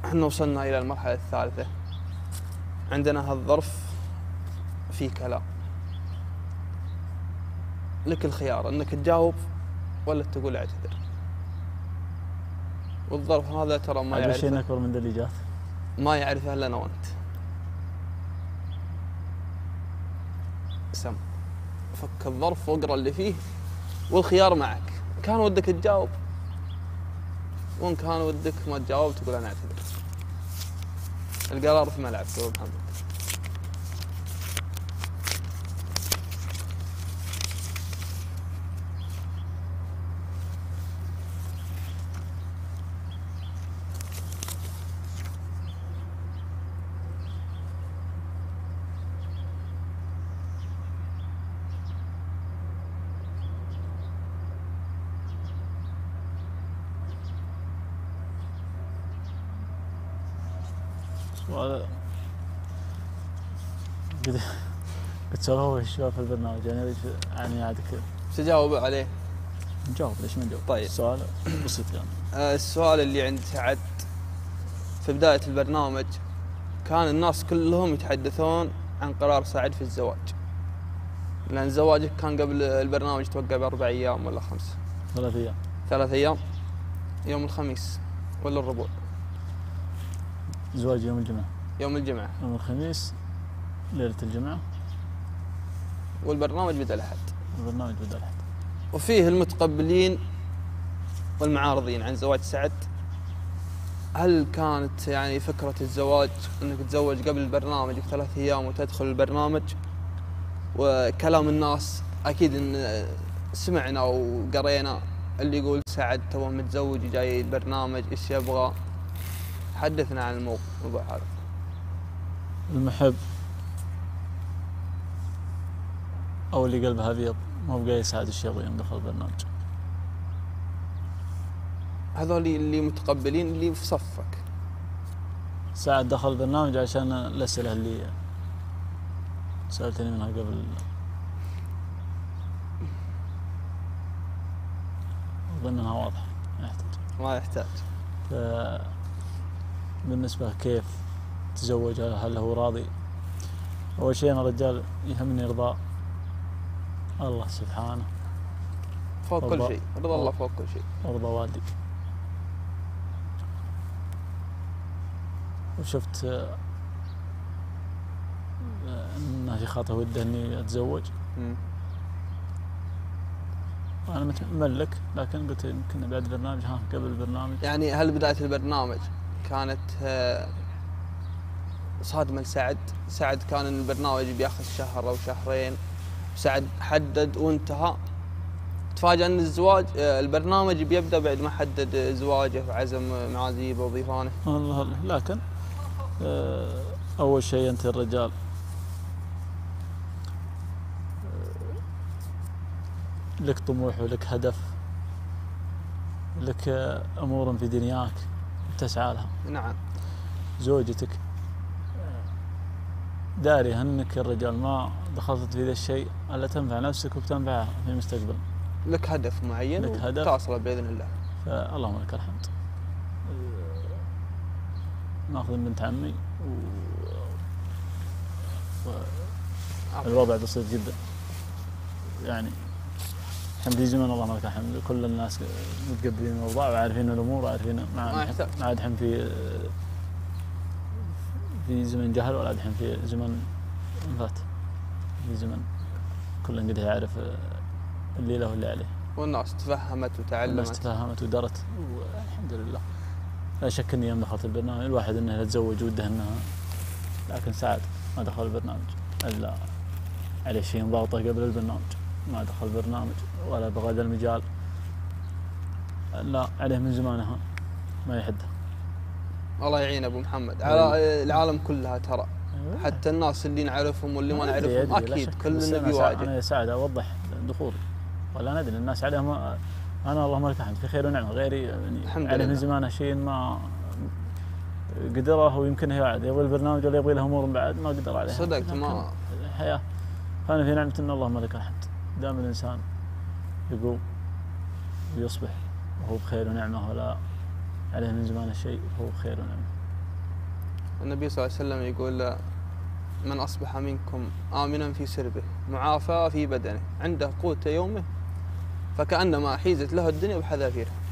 احنا وصلنا إلى المرحلة الثالثة. عندنا هالظرف فيه كلام، لك الخيار انك تجاوب ولا تقول اعتذر. والظرف هذا ترى ما يعرفه شيء يعرفه، اكبر من اللي جات، ما يعرفه الا انا وانت. سم فك الظرف واقرا اللي فيه، والخيار معك. كان ودك تجاوب، وان كان ودك ما تجاوب تقول انا اعتذر. القرار في ملعبك يا ابو محمد. سؤال قد سووه الشباب في البرنامج، يعني عادك تجاوب عليه. نجاوب، ليش ما نجاوب؟ طيب. السؤال بسيط يعني. السؤال اللي عند سعد في بداية البرنامج، كان الناس كلهم يتحدثون عن قرار سعد في الزواج، لأن زواجك كان قبل البرنامج توقع ب4 أيام ولا 5؟ 3 أيام. 3 أيام. يوم الخميس ولا الربوع؟ زواج يوم الجمعة. يوم الجمعة. يوم الخميس ليلة الجمعة. والبرنامج بدأ الأحد. البرنامج بدأ الأحد. وفيه المتقبلين والمعارضين عن زواج سعد. هل كانت يعني فكرة الزواج أنك تتزوج قبل البرنامج ب3 أيام وتدخل البرنامج؟ وكلام الناس أكيد إن سمعنا وقرينا اللي يقول سعد توه متزوج جاي البرنامج إيش يبغى. حدثنا عن الموضوع هذا. المحب أو اللي قلبه أبيض ما هو جاي يساعد الشيخ يوم دخل البرنامج. هذول اللي متقبلين اللي في صفك. سعد دخل البرنامج عشان الأسئلة اللي سألتني منها قبل، أظن أنها واضحة ما يحتاج. بالنسبة كيف تزوج، هل هو راضي؟ أول شيء أنا رجال يهمني رضا الله سبحانه فوق كل شيء، رضا الله فوق كل شيء، ورضا والدي. وشفت انه في خاطر وده اني اتزوج. وانا متملك، لكن قلت يمكن بعد البرنامج، قبل البرنامج. يعني هل بداية البرنامج كانت صادمة لسعد؟ سعد كان البرنامج بياخذ شهر او شهرين، سعد حدد وانتهى. تفاجأ ان الزواج البرنامج بيبدأ بعد ما حدد زواجه وعزم معازيبه وضيفانه. الله، لكن اول شيء انت الرجال لك طموح ولك هدف، لك امور في دنياك تسعى لها. نعم. زوجتك داري انك الرجال ما دخلت في ذا الشيء الا تنفع نفسك وبتنفعها في المستقبل. لك هدف معين وتوصله باذن الله. فاللهم لك الحمد. ناخذ من بنت عمي والوضع بسيط جدا يعني. الحمد لله، اللهم لك الحمد. كل الناس متقبلين الوضع وعارفين الامور وعارفين ما عاد حين في زمن جهل ولا الحين في زمن فات، في زمن كل قد يعرف اللي له واللي عليه. والناس تفهمت وتعلمت. الناس تفهمت ودرت، والحمد لله. لا شك اني يوم دخلت البرنامج الواحد انه يتزوج وده انها، لكن سعد ما دخل البرنامج الا عليه شيء ضغطه قبل البرنامج. ما دخل البرنامج ولا بغى ذا المجال، لا عليه من زمانها ما يحده. الله يعين ابو محمد على العالم كلها ترى. حتى الناس اللي نعرفهم واللي ما نعرفهم اكيد كلنا بيواجه. انا سعد اوضح دخولي ولا ندري الناس عليهم. انا اللهم لك الحمد في خير ونعمه، غيري يعني عليه من زمانه شيء ما قدره، ويمكن هي بعد يبغى البرنامج ولا يبغى له امور بعد ما قدر عليها. صدقت. ما الحياه فانا في نعمه ان اللهم لك الحمد. دام الانسان يقوم ويصبح وهو بخير ونعمه ولا عليه من زمانه شيء، هو بخير ونعمه. النبي صلى الله عليه وسلم يقول من أصبح منكم آمنا في سربه معافى في بدنه عنده قوت يومه فكأنما حيزت له الدنيا بحذافيرها.